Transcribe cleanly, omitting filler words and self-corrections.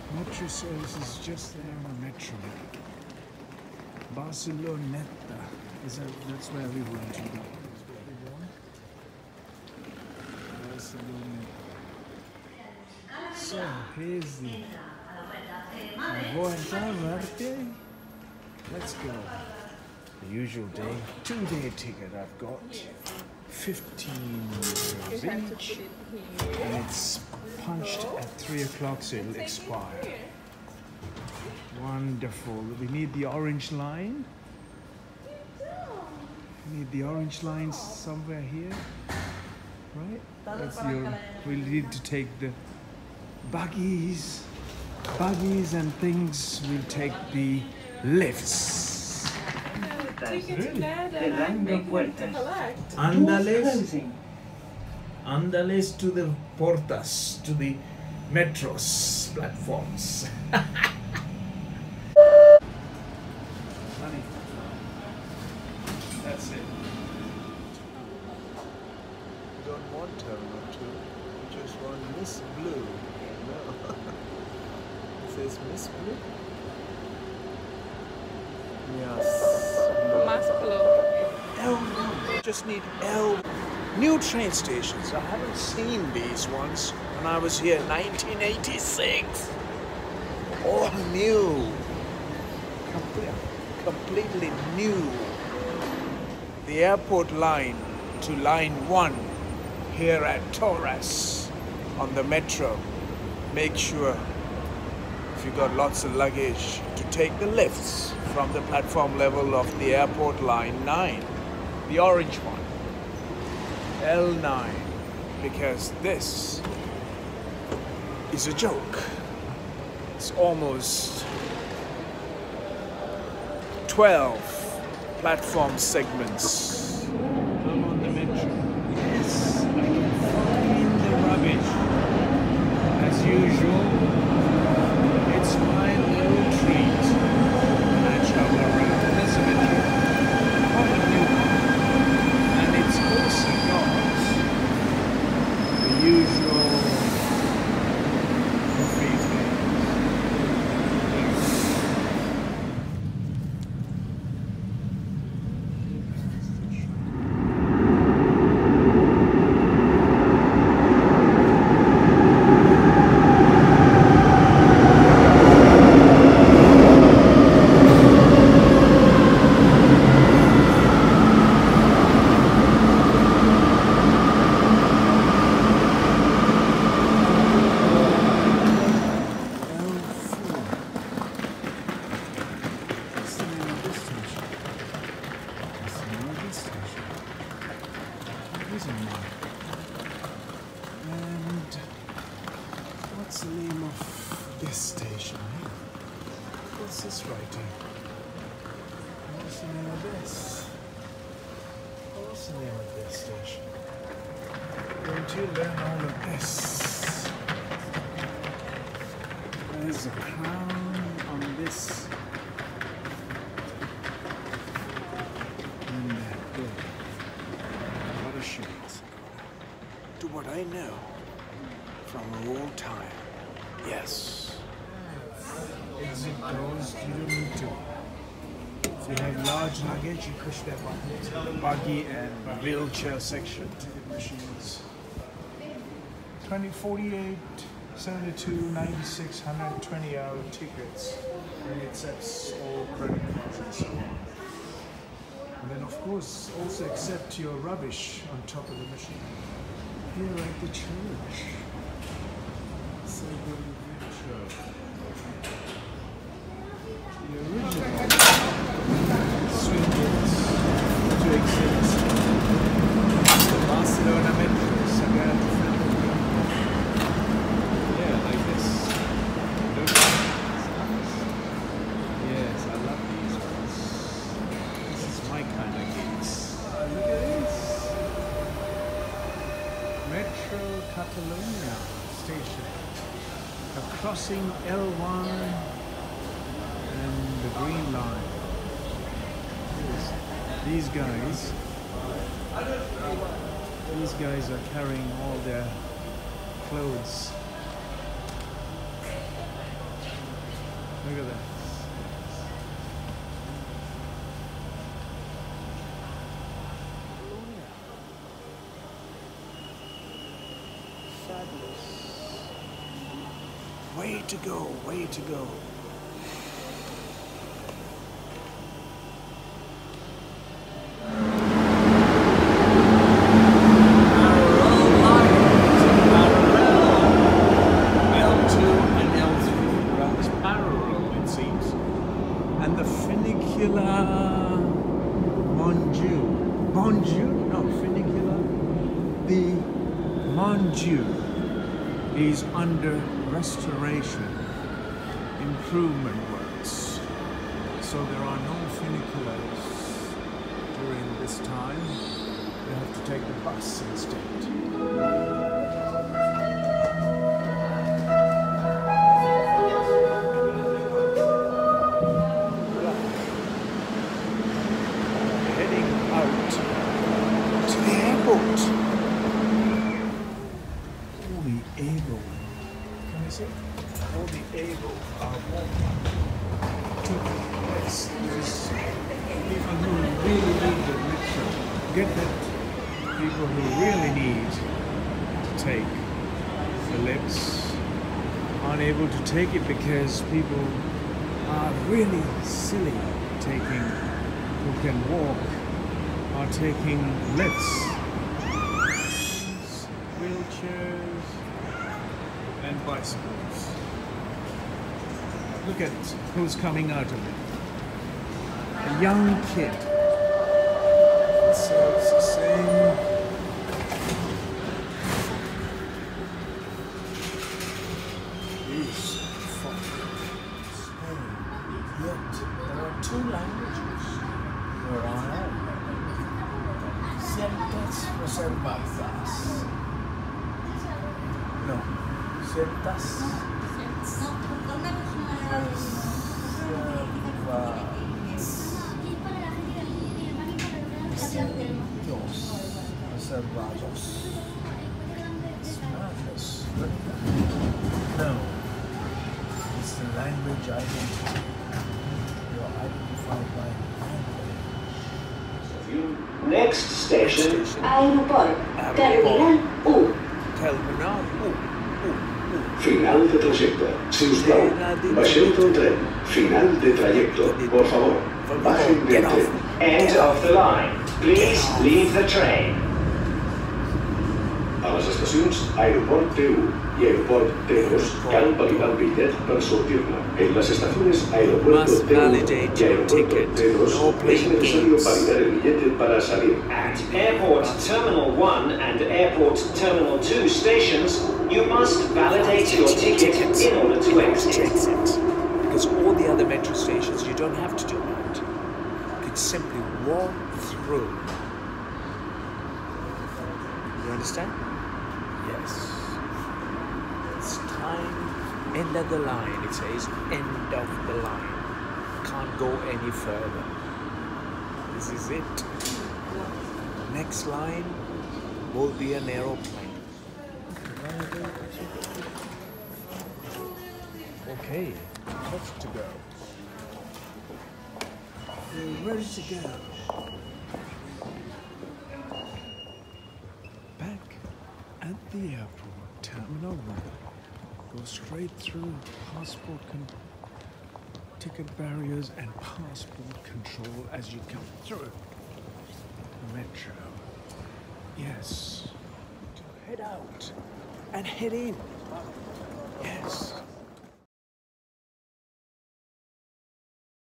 Metro services just there on the metro. Barcelona Metro. That's where we want to go. Barcelona. So here's the let's go. The usual day, 2-day ticket I've got. 15 euros each. And it's punched at 3 o'clock, so it'll expire. Wonderful. We need the orange line. We need the orange line somewhere here. Right? We'll need to take the buggies and things. We'll take the lifts. Andales to the portas, to the metros platforms. That's it. You don't want Terminal 2, you just want Miss Blue. No. It says Miss Blue? Yes. Más blue. L1. Just need L. New train stations. I haven't seen these ones when I was here in 1986. All new. Completely new. The airport line to line 1 here at Torres on the metro. Make sure, if you got lots of luggage, to take the lifts from the platform level of the airport line 9, the orange one, L9, because this is a joke. It's almost 12 platform segments. I'm on the metro. Yes, I can find the rubbish. As usual, it's my little treat. I travel around this metro. Quite a new one. And it's also got the usual graffiti. And what's the name of this station? What's this writing? What's the name of this? What's the name of this station? Don't you learn all of this? There's a crown on this. And that door. What a shit. To what I know from old time. Yes. Exit doors, you don't need to. If you have large luggage, you push that button. Buggy and wheelchair section. Ticket machines. 20, 48, 72, 96, 120 hour tickets. And it accepts all credit cards and so on. And then of course also accept your rubbish on top of the machine. Here at the church. Suburbs Metro. The original swing gates to exit Barcelona Metro. Yeah, like this. Yes, I love these ones. This is my kind of gates. Look at this. Metro Catalonia station. A crossing L1 and the green line. These guys are carrying all their clothes. Look at that. Fabulous. Way to go, way to go. And the funicular the Monju is under restoration, improvement works. So there are no funiculars during this time. You have to take the bus instead. All the able are walking to this. People who really need the metro. Get that? People who really need to take the lifts aren't able to take it because people are really silly who can walk are taking lifts. Wheelchairs and bicycles. Look at who's coming out of it. A young kid. So it's the same. These folk. Yet there are two languages where I am. Ciertas reservadas. No. Ciertas. Reservados. It's madness. No. It's the language identity. You're identified by language. Next station, Aeroport. Terminal 1. Terminal 1. Final de trayecto. Si us plau, baixeu del tren. Final de trayecto. Por favor, bajen del tren. End of the line. Please leave the train. A les estacions Aeroport T1 i Aeroport T2 cal validar el bitllet per sortir-ne. En las estaciones Aeropuerto T1 y Aeropuerto T2 es necesario validar el billete para salir. At Airport Terminal 1 and Airport Terminal 2 stations, you must validate your ticket in order to exit. Because all the other metro stations, you don't have to do that. You can simply walk through. You understand? Yes. It's time. End of the line. It says end of the line. Can't go any further. This is it. Next line will be an aeroplane. Okay, let's to go. We're ready to go. Back at the airport, Terminal 1. Go straight through passport ticket barriers and passport control as you come through the metro. Yes. Head out and head in. Yes.